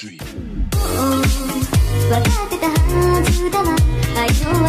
分かってたはずだわ愛の